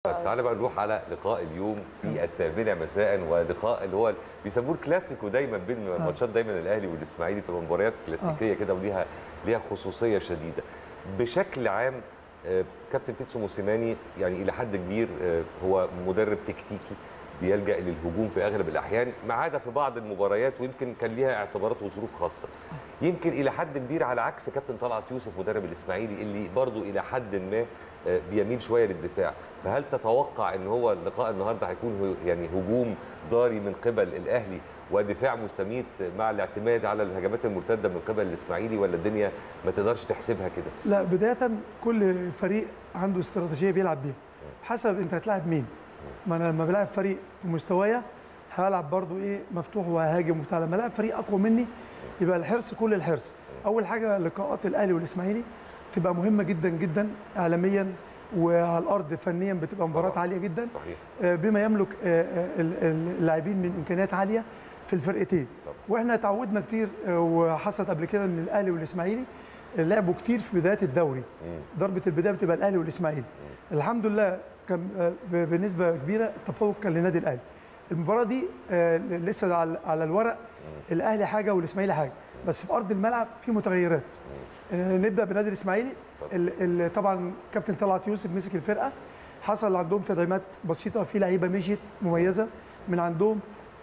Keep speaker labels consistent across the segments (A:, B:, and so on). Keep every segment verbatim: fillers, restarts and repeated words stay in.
A: تعالى بقى نروح على لقاء اليوم في الثامنة مساء، ولقاء اللي هو بيسموه الكلاسيكو دايما بين ماتشات دايما الاهلي والاسماعيلي، تبقى مباريات كلاسيكيه كده وليها ليها خصوصيه شديده. بشكل عام كابتن بيتسو موسيماني يعني الى حد كبير هو مدرب تكتيكي بيلجأ للهجوم في اغلب الاحيان، ما عدا في بعض المباريات ويمكن كان ليها اعتبارات وظروف خاصه. يمكن الى حد كبير على عكس كابتن طلعت يوسف مدرب الاسماعيلي اللي برضه الى حد ما بيميل شويه للدفاع. فهل تتوقع ان هو اللقاء النهارده هيكون يعني هجوم ضاري من قبل الاهلي ودفاع مستميت مع الاعتماد على الهجمات المرتده من قبل الاسماعيلي، ولا الدنيا ما تقدرش تحسبها كده؟
B: لا، بدايه كل فريق عنده استراتيجيه بيلعب بيها حسب انت هتلاعب مين. ما انا لما بلعب فريق في مستوايا هلعب برضو ايه مفتوح وهاجم وبتاع. لما العب فريق اقوى مني يبقى الحرص كل الحرص. اول حاجه لقاءات الاهلي والاسماعيلي بتبقى مهمه جدا جدا اعلاميا وعلى الارض فنيا، بتبقى مباراه عاليه جدا صحيح. بما يملك اللاعبين من امكانيات عاليه في الفرقتين. واحنا تعودنا كتير وحصلت قبل كده ان الاهلي والاسماعيلي لعبوا كتير في بدايه الدوري. ضربه البدايه بتبقى الاهلي والاسماعيلي. الحمد لله كان بنسبه كبيره التفوق كان للنادي الاهلي. المباراه دي لسه على الورق الاهلي حاجه والاسماعيلي حاجه، بس في ارض الملعب في متغيرات. نبدا بالنادي الاسماعيلي. طبعا كابتن طلعت يوسف مسك الفرقه، حصل عندهم تدعيمات بسيطه، في لعيبه مشيت مميزه من عندهم.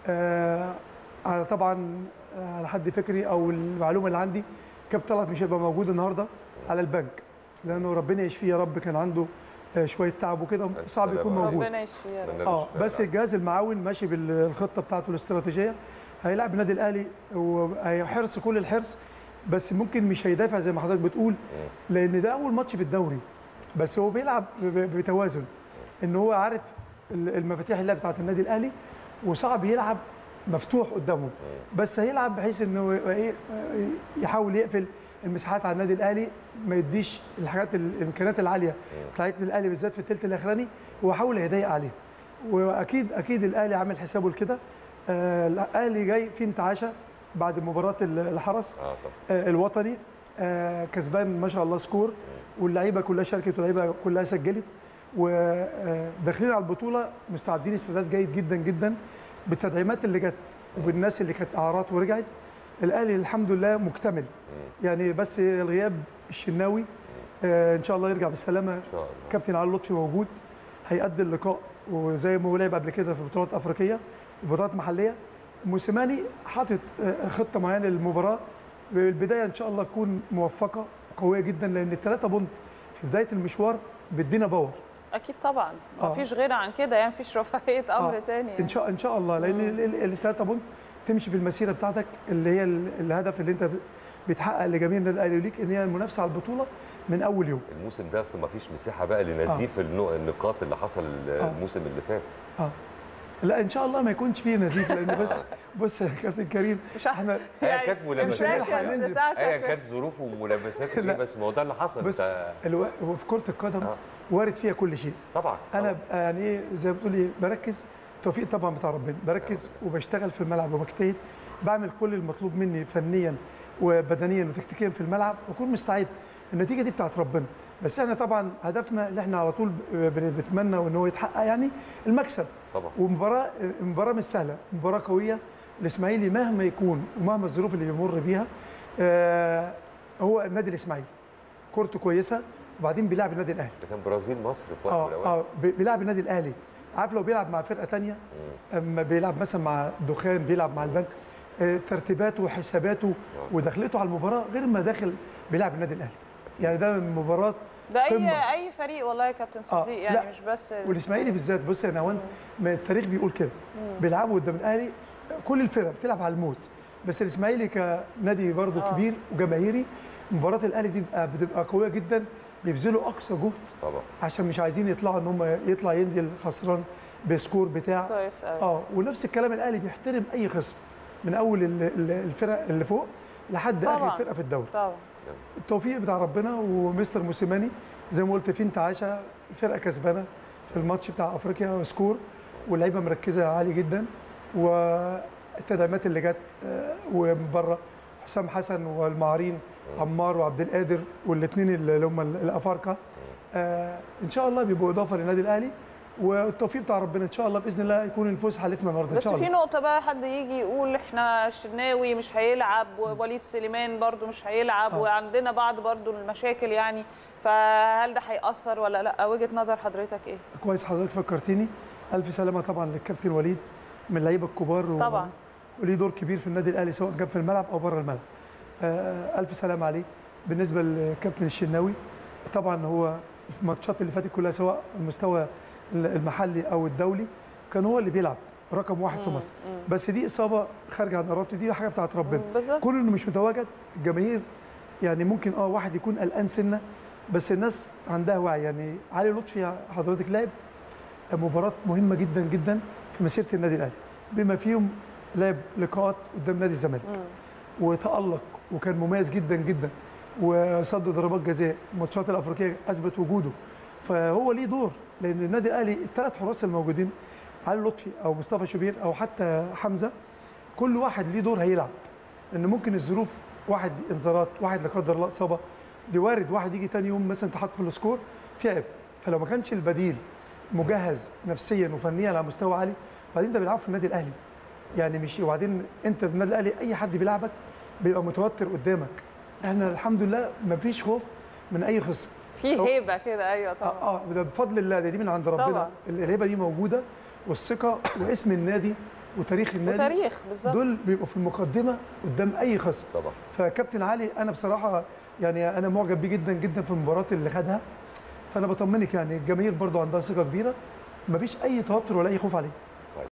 B: على طبعا على حد فكري او المعلومه اللي عندي كابتن طلعت مش هيبقى موجود النهارده على البنك، لانه ربنا يشفيه يا رب، كان عنده شويه تعب وكده صعب يكون موجود.
C: ربنا يشفيه يا رب.
B: اه بس الجهاز المعاون ماشي بالخطه بتاعته الاستراتيجيه، هيلاعب النادي الاهلي وهيحرص كل الحرص، بس ممكن مش هيدافع زي ما حضرتك بتقول، لان ده اول ماتش في الدوري. بس هو بيلعب بتوازن، ان هو عارف المفاتيح اللعب بتاعت النادي الاهلي وصعب يلعب مفتوح قدامه، بس هيلعب بحيث انه ايه يحاول يقفل المساحات على النادي الاهلي، ما يديش الحاجات الامكانيات العاليه بتاعت الاهلي بالذات في الثلث الاخراني، هو حاول يضايق عليه. واكيد اكيد الاهلي عامل حسابه لكده. آه الاهلي جاي في انتعاشه بعد مباراه الحرس آه آه الوطني، آه كسبان ما شاء الله سكور، واللعيبه كلها شاركت واللعيبه كلها سجلت، وداخلين على البطوله مستعدين استعداد جيد جدا جدا بالتدعيمات اللي جت وبالناس اللي كانت اعارات ورجعت. الاهلي الحمد لله مكتمل يعني، بس الغياب الشناوي آه ان شاء الله يرجع بالسلامه. ان شاء الله. كابتن علي لطفي موجود هيأدي اللقاء، وزي ما هو لعب قبل كده في بطولات افريقيه وبطولات محليه. موسيماني حاطط خطه معينه للمباراه، البدايه ان شاء الله تكون موفقه قويه جدا، لان الثلاثه بونت في بدايه المشوار بيدينا باور.
C: اكيد طبعا ما آه. فيش غير عن كده يعني، مفيش رفاهيه امر آه. تاني يعني.
B: ان شاء ان شاء الله، لان الثلاثه بونت تمشي في المسيره بتاعتك اللي هي الهدف اللي انت بتحقق لجميع النادي الاهلي وليك، ان هي المنافسه على البطوله من اول يوم.
A: الموسم ده اصلا ما فيش مساحه بقى لنزيف آه. النقاط اللي حصل آه. الموسم اللي فات.
B: اه لا ان شاء الله ما يكونش فيه نزيف، لان بس بص يا كابتن كريم
A: احنا هي كانت ملامسات هي كانت ظروف وملامسات ايه، بس ما هو ده اللي حصل.
B: بس الو... وفي كره القدم آه. وارد فيها كل شيء
A: طبعا.
B: انا يعني ايه زي ما بتقول ايه، بركز توفيق طبعا بتاع ربنا، بركز وبشتغل في الملعب وبجتهد، بعمل كل المطلوب مني فنيا وبدنيا وتكتيكيا في الملعب، واكون مستعد. النتيجه دي بتاعت ربنا، بس احنا طبعا هدفنا اللي احنا على طول بنتمنى وان هو يتحقق يعني المكسب
A: طبعا.
B: ومباراه مباراه مش سهله، مباراه قويه. الاسماعيلي مهما يكون ومهما الظروف اللي بيمر بيها آه هو النادي الاسماعيلي كورته كويسه، وبعدين بيلعب النادي الاهلي.
A: ده كان برازيل مصر في وقت
B: اه اه بيلعب النادي الاهلي. عارف لو بيلعب مع فرقه ثانيه، اما بيلعب مثلا مع دخان، بيلعب مع البنك، آه ترتيباته وحساباته ودخلته على المباراه غير ما داخل بيلعب النادي الاهلي. يعني ده مباراه
C: ده اي اي فريق والله يا كابتن صديق. آه يعني مش بس
B: والاسماعيلي بالذات. بص يا نوان، التاريخ بيقول كده، بيلعبوا قدام الاهلي كل الفرق بتلعب على الموت، بس الاسماعيلي كنادي برضه آه. كبير وجماهيري، مباراه الاهلي دي بتبقى, بتبقى قويه جدا، بيبذلوا اقصى جهد طبعا عشان مش عايزين يطلعوا ان هم يطلع ينزل خسران بسكور بتاع
C: كويس قوي.
B: اه ونفس الكلام الاهلي بيحترم اي خصم من اول الفرق اللي فوق لحد اخر فرقه في الدوري
C: طبعا.
B: التوفيق بتاع ربنا ومستر موسيماني زي ما قلت في انتعاشه، فرقه كسبانه في الماتش بتاع افريقيا وسكور، واللعيبه مركزه عالي جدا، والتدعيمات اللي جت ومن بره حسام حسن والمعارين عمار وعبد القادر والاثنين اللي هم الافارقه، آه ان شاء الله بيبقوا اضافه للنادي الاهلي، والتوفيق بتاع ربنا ان شاء الله باذن الله يكون الفوز حالفنا النهارده ان
C: بس
B: شاء الله.
C: في نقطه بقى حد يجي يقول احنا الشناوي مش هيلعب ووليد سليمان برده مش هيلعب
B: آه.
C: وعندنا بعض برده المشاكل يعني، فهل ده هيأثر ولا لا؟ وجهه نظر حضرتك ايه؟
B: كويس حضرتك فكرتني. الف سلامه طبعا للكابتن وليد من اللعيبه الكبار و...
C: طبعا
B: وليه دور كبير في النادي الاهلي سواء كان في الملعب او بره الملعب. آه الف سلامه عليه. بالنسبه للكابتن الشناوي طبعا هو في الماتشات اللي فاتت كلها سواء المستوى المحلي او الدولي كان هو اللي بيلعب رقم واحد في مصر، بس دي اصابه خارجه عن ارادته، دي حاجه بتاعت ربنا. كون انه مش متواجد الجماهير يعني ممكن اه واحد يكون قلقان سنه، بس الناس عندها وعي. يعني علي لطفي حضرتك لعب مباراه مهمه جدا جدا في مسيره النادي الاهلي، بما فيهم لعب لقاءات قدام نادي الزمالك وتألق وكان مميز جدا جدا وصد ضربات جزاء. الماتشات الافريقيه اثبت وجوده، فهو ليه دور. لان النادي الاهلي الثلاث حراس الموجودين علي لطفي او مصطفى شوبير او حتى حمزه كل واحد ليه دور هيلعب، لان ممكن الظروف واحد انذارات، واحد لا قدر الله اصابه، دي وارد واحد يجي ثاني يوم مثلا تحط في السكور تعب، فلو ما كانش البديل مجهز نفسيا وفنيا على مستوى عالي. وبعدين ده بيلعب في النادي الاهلي يعني مش، وبعدين انت في النادي الاهلي اي حد بيلعبك بيبقى متوتر قدامك. احنا الحمد لله ما فيش خوف من اي خصم،
C: في هيبه كده. ايوه طبعا.
B: اه ده بفضل الله، ده دي من عند ربنا طبعا. الهيبه دي موجوده والثقه واسم النادي وتاريخ النادي
C: وتاريخ بالظبط
B: دول بيبقوا في المقدمه قدام اي خصم
A: طبعا.
B: فكابتن علي انا بصراحه يعني انا معجب بيه جدا جدا في المباراه اللي خدها، فانا بطمنك يعني الجماهير برضو عندها ثقه كبيره، مفيش اي توتر ولا اي خوف عليه.